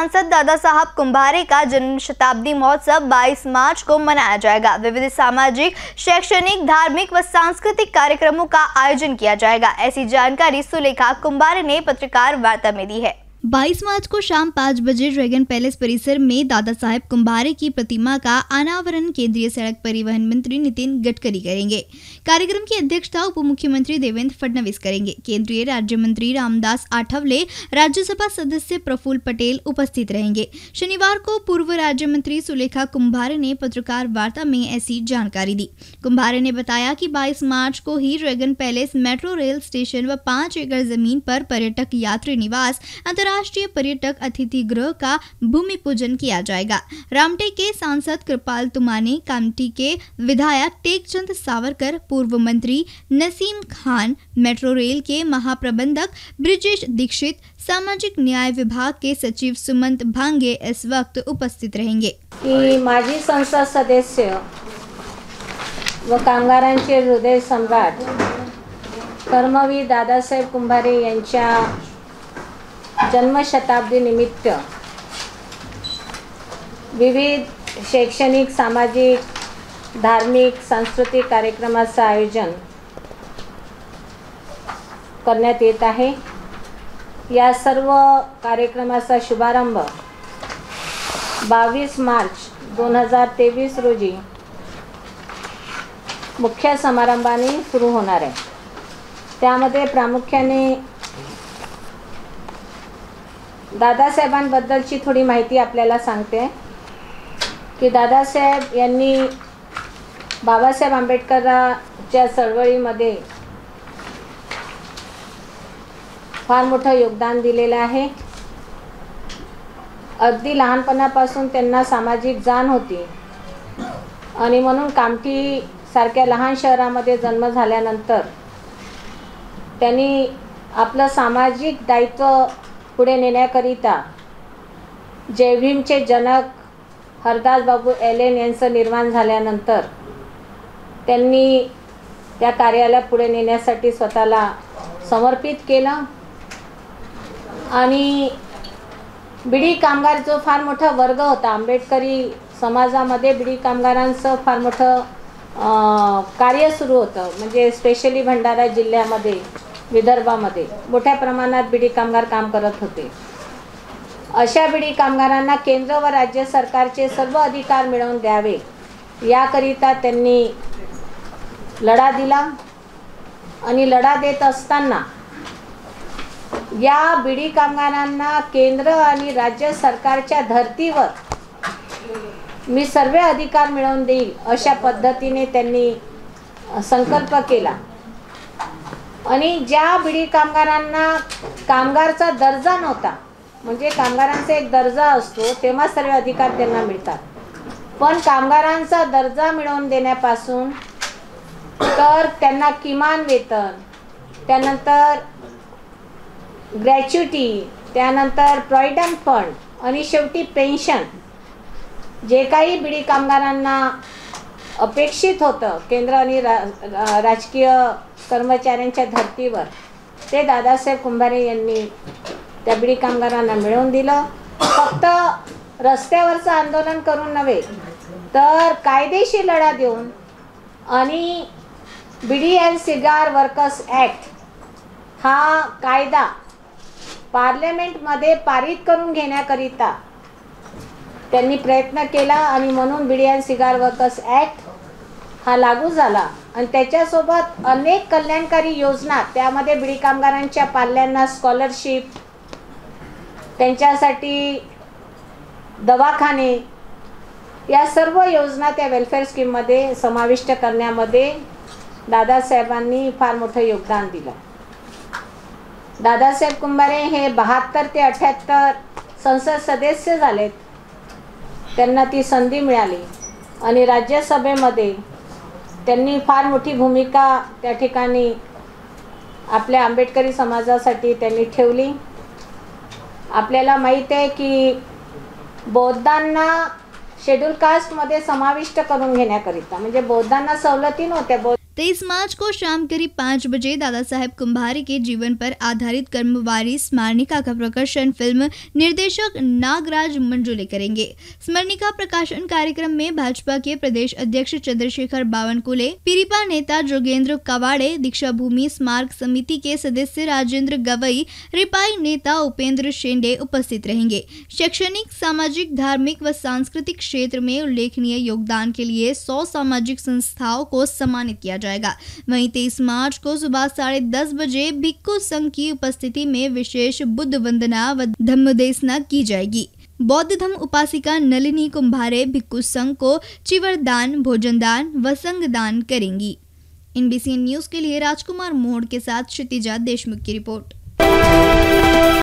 सांसद दादा साहब कुंभारे का जन्म शताब्दी महोत्सव 22 मार्च को मनाया जाएगा। विविध सामाजिक, शैक्षणिक, धार्मिक व सांस्कृतिक कार्यक्रमों का आयोजन किया जाएगा। ऐसी जानकारी सुलेखा कुंभारे ने पत्रकार वार्ता में दी है। 22 मार्च को शाम 5 बजे ड्रैगन पैलेस परिसर में दादा साहेब कुंभारे की प्रतिमा का अनावरण केंद्रीय सड़क परिवहन मंत्री नितिन गडकरी करेंगे। कार्यक्रम की अध्यक्षता उप मुख्यमंत्री देवेंद्र फडणवीस करेंगे। केंद्रीय राज्य मंत्री रामदास आठवले, राज्यसभा सदस्य प्रफुल्ल पटेल उपस्थित रहेंगे। शनिवार को पूर्व राज्य मंत्री सुलेखा कुंभारे ने पत्रकार वार्ता में ऐसी जानकारी दी। कुंभारे ने बताया कि 22 मार्च को ही Dragon Palace metro rail station व 5 एकड़ जमीन पर पर्यटक यात्री निवास, राष्ट्रीय पर्यटक अतिथि गृह का भूमि पूजन किया जाएगा। रामटेक के सांसद कृपाल तुमाने, कामठी के विधायक टेकचंद सावरकर, पूर्व मंत्री नसीम खान, मेट्रो रेल के महाप्रबंधक ब्रिजेश दीक्षित, सामाजिक न्याय विभाग के सचिव सुमंत भांगे इस वक्त उपस्थित रहेंगे। माजी संसद सदस्य व कामगारांचे हृदय सम्राट कर्मवीर दादासाहेब कुंभारे यांच्या जन्मशताब्दी निमित्त विविध शैक्षणिक, सामाजिक, धार्मिक, सांस्कृतिक कार्यक्रमाचं आयोजन करण्यात येत आहे। या सर्व कार्यक्रमाचा शुभारंभ 22 मार्च 2023 रोजी मुख्य समारंभाने सुरू होणार आहे। त्यामध्ये प्रामुख्याने दादासाहेबांबद्दलची थोडी माहिती आपल्याला सांगते की दादासाहेब यांनी बाबासाहेब आंबेडकरांच्या चळवळीमध्ये फार मोठं योगदान दिलेलं आहे। अगदी लहानपणापासून त्यांना सामाजिक जाण होती आणि म्हणून कामठी सारख्या लहान शहरामध्ये जन्म झाल्यानंतर त्यांनी आपलं सामाजिक दायित्व पुढे नेण्याकरिता जय भीमचे जनक हरदास बाबू एलेन यांचं निर्माण झाल्यानंतर त्यांनी त्या कार्याला पुढे नेण्यासाठी स्वतःला समर्पित केलं आणि बिडी कामगार जो फार मोठा वर्ग होता, आंबेडकरी समाजामध्ये बिडी कामगारांचं फार मोठं कार्य सुरू होतं। म्हणजे स्पेशली भंडारा जिल्ह्यामध्ये, विदर्भामध्ये मोठ्या प्रमाणात बिडी कामगार काम करत होते। अशा बिडी कामगारांना केंद्र व राज्य सरकारचे सर्व अधिकार मिळवून द्यावे याकरिता त्यांनी लढा दिला आणि लढा देत असताना या बिडी कामगारांना केंद्र आणि राज्य सरकारच्या धर्तीवर मी सर्व अधिकार मिळवून देईल अशा पद्धतीने त्यांनी संकल्प केला आणि ज्या बिडी कामगारांना कामगारचा दर्जा नव्हता, म्हणजे कामगारांचा एक दर्जा असतो तेव्हा सर्व अधिकार त्यांना मिळतात, पण कामगारांचा दर्जा मिळवून देण्यापासून तर त्यांना किमान वेतन, त्यानंतर ग्रॅच्युटी, त्यानंतर प्रॉव्हिडंट फंड आणि शेवटी पेन्शन जे काही बिडी कामगारांना अपेक्षित होतं केंद्र आणि राजकीय कर्मचाऱ्यांच्या धर्तीवर, ते दादासाहेब कुंभारे यांनी त्या बिडी कामगारांना मिळवून दिलं। फक्त रस्त्यावरचं आंदोलन करून नव्हे तर कायदेशीर लढा देऊन आणि बिडी अँड सिगार वर्कर्स ॲक्ट हा कायदा पार्लमेंटमध्ये पारित करून घेण्याकरिता त्यांनी प्रयत्न केला आणि म्हणून बिडी अँड सिगार वर्कर्स ॲक्ट हा लागू झाला आणि त्याच्यासोबत अनेक कल्याणकारी योजना, त्यामध्ये बिडी कामगारांच्या पाल्यांना स्कॉलरशिप, त्यांच्यासाठी दवाखाने, या सर्व योजना त्या वेलफेअर स्कीममध्ये समाविष्ट करण्यामध्ये दादासाहेबांनी फार मोठं योगदान दिलं। दादासाहेब कुंभारे हे 72 ते 78 संसद सदस्य झालेत। त्यांना ती संधी मिळाली आणि राज्यसभेमध्ये त्यांनी फार मोठी भूमिका त्या ठिकाणी आपल्या आंबेडकरी समाजासाठी त्यांनी ठेवली। आपल्याला माहिती आहे की बौद्धांना शेड्यूल कास्टमध्ये समाविष्ट करून घेण्याकरिता, म्हणजे बौद्धांना सवलती नव्हत्या, 23 मार्च को शाम करीब 5 बजे दादा साहेब कुंभारे के जीवन पर आधारित कर्मवारी स्मरणिका का प्रकाशन फिल्म निर्देशक नागराज मंजुले करेंगे। स्मरणिका प्रकाशन कार्यक्रम में भाजपा के प्रदेश अध्यक्ष चंद्रशेखर बावनकुले, पीरिपा नेता जोगेंद्र कवाड़े, दीक्षा भूमि स्मारक समिति के सदस्य राजेंद्र गवई, रिपाई नेता उपेंद्र शेंडे उपस्थित रहेंगे। शैक्षणिक, सामाजिक, धार्मिक व सांस्कृतिक क्षेत्र में उल्लेखनीय योगदान के लिए 100 सामाजिक संस्थाओं को सम्मानित किया जाएगा। वहीं 23 मार्च को सुबह 10:30 बजे भिक्खु संघ की उपस्थिति में विशेष बुद्ध वंदना व धम्मदेसना की जाएगी। बौद्ध धम्म उपासिका नलिनी कुंभारे भिक्खु संघ को चिवरदान, भोजनदान व संगदान करेंगी। NBCN न्यूज के लिए राजकुमार मोड़ के साथ क्षितिजा देशमुख की रिपोर्ट।